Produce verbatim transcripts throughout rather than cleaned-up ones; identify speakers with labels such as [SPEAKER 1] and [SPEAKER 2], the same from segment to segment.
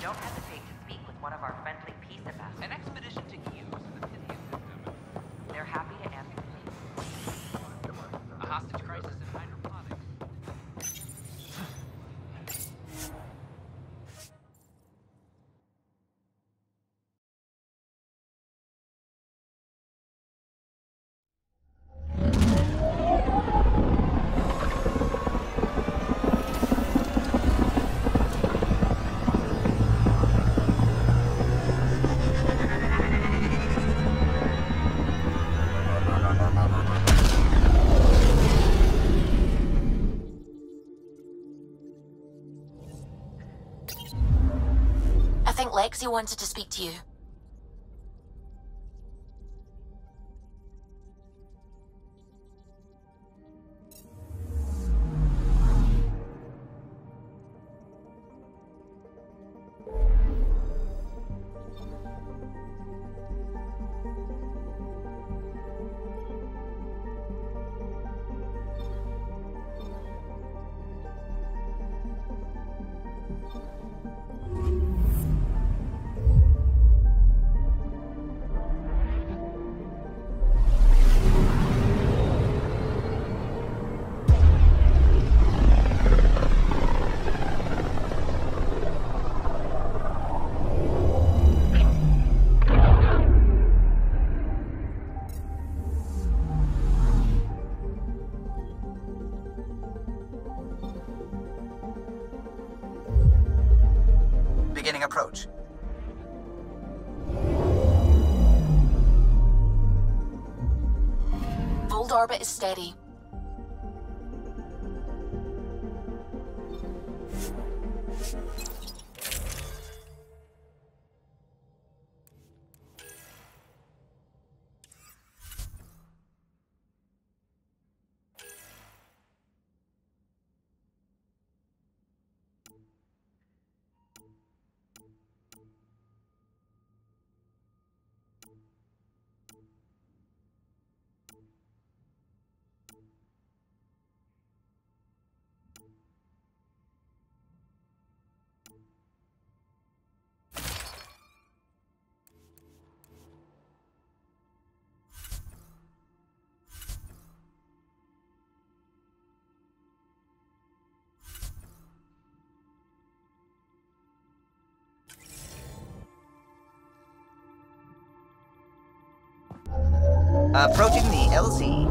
[SPEAKER 1] Don't hesitate to speak with one of our friendly peace ambassadors.
[SPEAKER 2] An expedition to Hughes in the Pythian system.
[SPEAKER 1] They're happy to answer.
[SPEAKER 2] A hostage crisis in hydroponics.
[SPEAKER 3] I think Lexi wanted to speak to you.
[SPEAKER 4] Beginning approach.
[SPEAKER 3] Fold orbit is steady.
[SPEAKER 4] Approaching the L Z.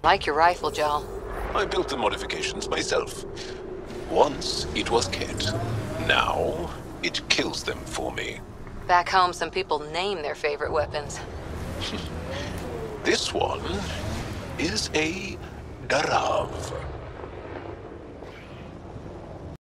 [SPEAKER 4] Like your rifle, Joel.
[SPEAKER 5] I built the modifications myself. Once it was Ket. Now it kills them for me.
[SPEAKER 4] Back home, some people name their favorite weapons.
[SPEAKER 5] This one is a Darav.